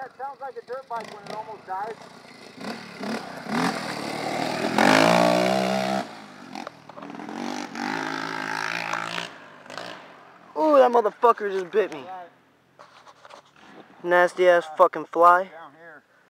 Yeah, it sounds like a dirt bike when it almost dies. Ooh, that motherfucker just bit me. Nasty ass fucking fly.